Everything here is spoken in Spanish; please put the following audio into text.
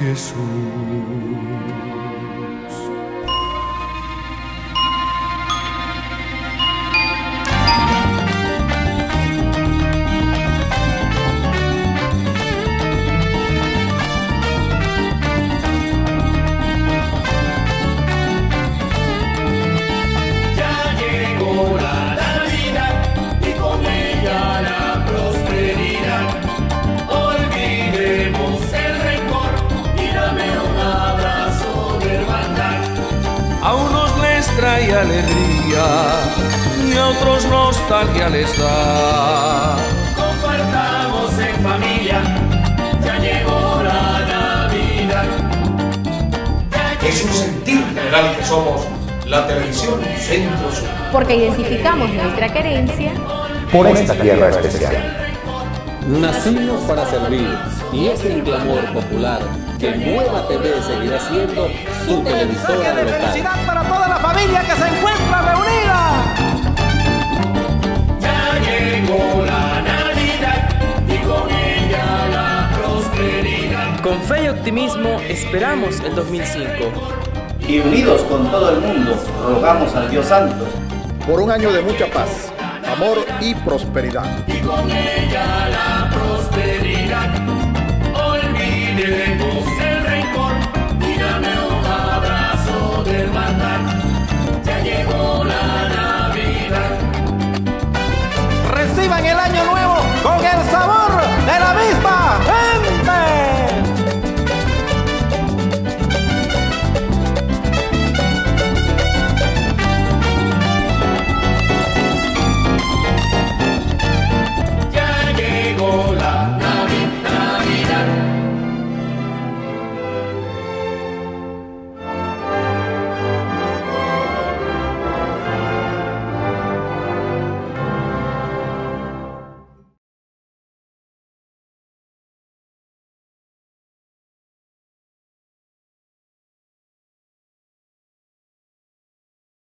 Jesús. A unos les trae alegría y a otros nostalgia les da. Compartamos en familia, ya llegó la Navidad. Es un sentir general que somos la televisión Centro Sur. Porque identificamos nuestra querencia por esta tierra especial. Nacimos para servir y es el clamor popular que Nueva TV seguirá siendo su televisora de local. ¡Felicidad para toda la familia que se encuentra reunida! Ya llegó la Navidad y con ella la prosperidad. Con fe y optimismo esperamos el 2005. Y unidos con todo el mundo, rogamos al Dios Santo por un año de mucha paz, amor y prosperidad. Y con ella la